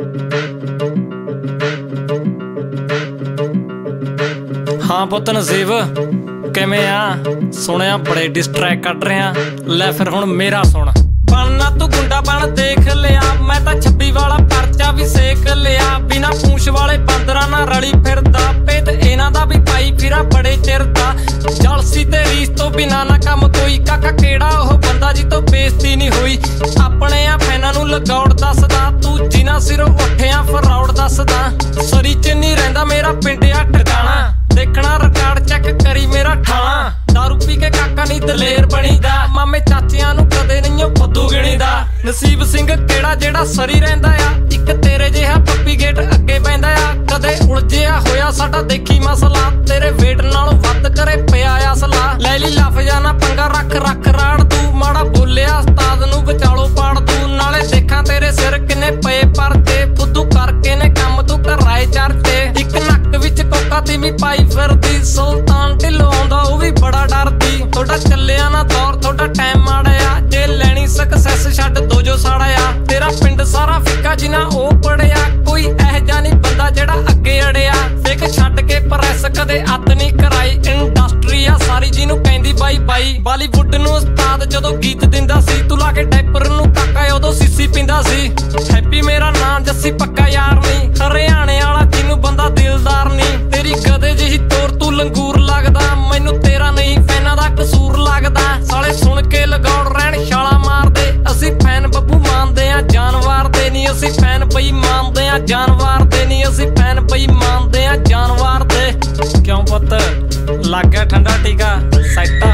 हाँ पुੱਤ नसीब किवें आ? सुनिया बड़े डिस्ट्रैक्ट कट रहे हैं। लै फिर हुण मेरा सुन। बनना तू गुंडा बन देख लिया, मैं तां 26 वाला परचा भी सेक लिया। बिना पूंछ वाले बंदरां नाल रली फिरदा, पेत इन्हां दा भी पाई फिरा बड़े चिर दा। जलसी ते रीस तो बिना ना कम कोई, काका केड़ा ओह बंदा जी तो बेइज्जती नहीं होई। अपने आ फैनां नूं लगौड़ दसदा, तू जिन्हां सिरों उठिया फरौड़ दसदा। सरी च नहीं रहिंदा मेरा पिंडिया ठिकाना, देखना रिकार्ड चेक करी मेरा ठाणा। दारू पी के काका नहीं दलेर बनीदा, मामे चाचियां नूं कदे नहीं फुद्दू गिणीदा। नसीब सिंह केड़ा जेड़ा सरी रहिंदा आ, इक तेरे जिहा पप्पी गेट अगे पैंदा आ। कदे उलझिया होया साडा देखी मसला, तेरे वेट नालों वध करे पिया असला। ले ली लफजा ना पंगा रख रख राड़ तू, माड़ा बोलिया उस्ताद नूं विचालों पाड़ तू। नाले देखा तेरे सिर किन्ने पए परते, फुद्दू करके ने काम तू कराए चरते। इक नक विच कोका तीवी पाई फिरदी, सुल्तान ढिल्लों आउंदा ओह भी बड़ा डरदी। थोड़ा चलिया ना दौर थोड़ा टाइम माड़ा आ, जे लैनी सक्सैस छड्ड दो जो साड़ा आ। तेरा पिंड सारा फिक्का जिन्ना ओह पढ़िया, कोई एह जा नहीं बंदा जेड़ा अगे अड़िया। फिक छड्ड के प्रैस कदे अत नहीं कराई, इंडस्ट्री आ सारी जिन्नू कहंदी बाई बाई। बालीवुड नूं उस्ताद जदों गीत दिंदा सी, तू ला के डायपर नूं काका उदों सीसी पींदा सी। हैप्पी मेरा नाम जस्सी पक्का यार नहीं, हरियाणे वाला जिन्नू बंदा दिलदार नहीं। तेरी गधे जिही तोर तू लंगूर लगदा, मैनू तेरा नहीं फैनां दा कसूर लगदा। साले सुन के लगौड़ रहण छाला मारदे, असीं फैन बब्बू मानदे आ जानवर दे नहीं। असीं फैन बई मानदे आ जानवर दे नहीं, असीं फैन बई मानदे आ जानवर दे। क्यों पुत्त लग गया ठंडा टीका सैट?